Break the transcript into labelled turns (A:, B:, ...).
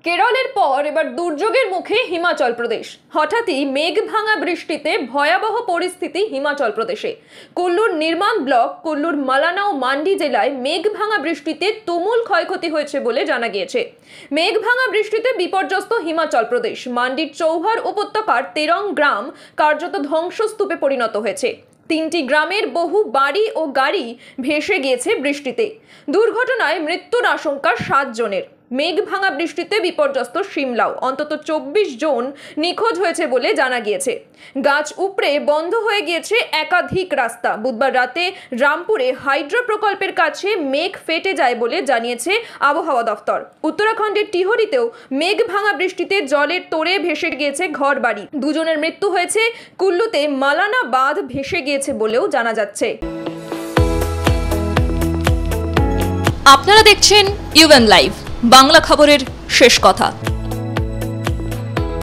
A: কেরলের পর এবার দুর্যোগের মুখে হিমাচল প্রদেশ। হঠাৎই মেঘ ভাঙা বৃষ্টিতে ভয়াবহ পরিস্থিতি হিমাচল প্রদেশে। কুল্লুর নির্মাণ ব্লক, কুল্লুর মালানা ও মান্ডি জেলায় মেঘ ভাঙা বৃষ্টিতে তুমুল ক্ষয়ক্ষতি হয়েছে বলে জানা গিয়েছে। মেঘ ভাঙা বৃষ্টিতে বিপর্যস্ত হিমাচল প্রদেশ। মান্ডির চৌহার উপত্যকার তেরং গ্রাম কার্যত ধ্বংসস্তূপে পরিণত হয়েছে। 3টি গ্রামের বহু বাড়ি ও গাড়ি ভেসে গিয়েছে বৃষ্টিতে। দুর্ঘটনায় মৃত্যুর আশঙ্কা 7 জনের। মেঘ ভাঙা বৃষ্টিতে বিপর্যস্ত সিমলাও, অন্তত 24 জন নিখোঁজ হয়েছে বলে জানা গিয়েছে। গাছ উপড়ে বন্ধ হয়ে গিয়েছে একাধিক রাস্তা। বুধবার রাতে রামপুরে হাইড্রো প্রকল্পের কাছে মেঘ ফেটে যায় বলে জানিয়েছে আবহাওয়া দফতর। উত্তরাখণ্ডের টিহরিতেও মেঘ ভাঙা বৃষ্টিতে জলের তোড়ে ভেসে গিয়েছে ঘরবাড়ি। 2 জনের মৃত্যু হয়েছে। কুল্লুতে মালানা বাঁধ ভেসে গিয়েছে বলেও জানা যাচ্ছে।
B: আপনারা দেখছেন ইউএন লাইভ, বাংলা খবরের শেষ কথা।